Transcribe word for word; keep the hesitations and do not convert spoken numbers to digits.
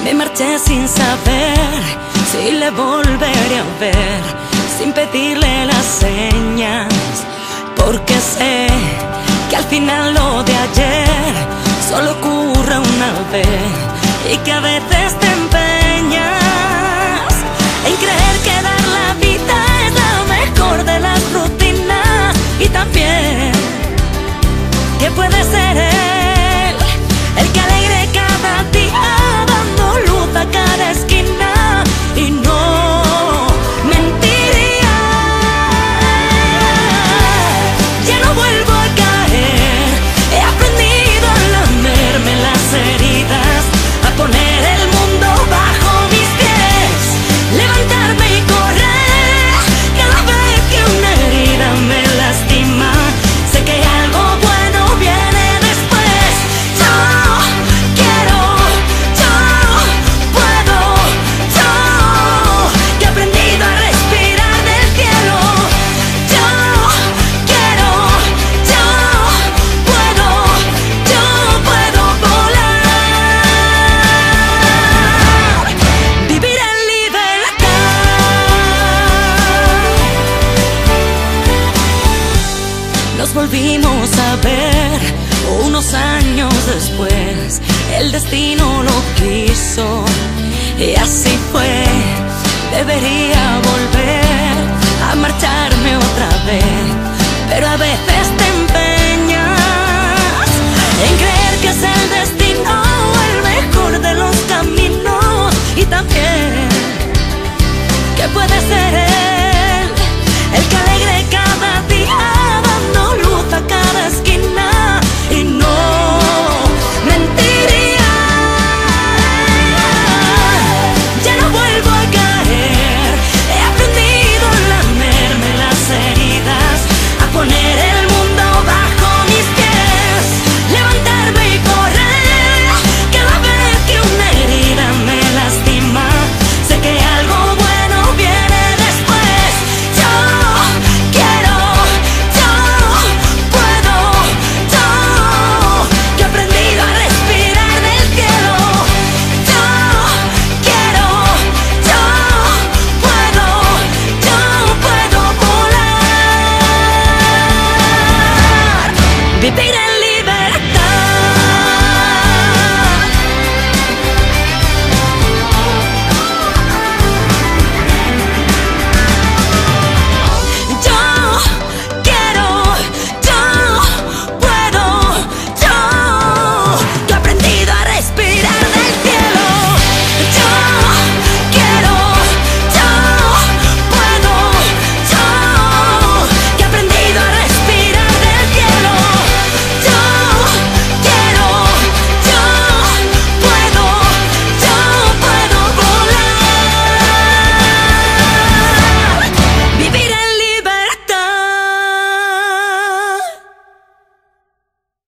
Me marché sin saber si le volveré a ver, sin pedirle las señas, porque sé que al final lo de ayer solo ocurre una vez y que a veces te empeñas en creer que dar la vida es la mejor de las rutinas, y también que puede ser él el que alegre cada día dando luz a cada esquina, y no mentiría. Ya no vuelvo a caer, he aprendido a lamerme las heridas, a poner el mundo bajo mis pies, levantarme y correr. Cada vez que una herida me lastima, sé que algo bueno viene después. Yo quiero, yo puedo, yo que he aprendido a respirar del cielo. Yo quiero, yo puedo, yo puedo volar, vivir en libertad. Nos volvimos a ver unos años después, el destino lo quiso y así fue. Debería volver a marcharme otra vez, pero a ver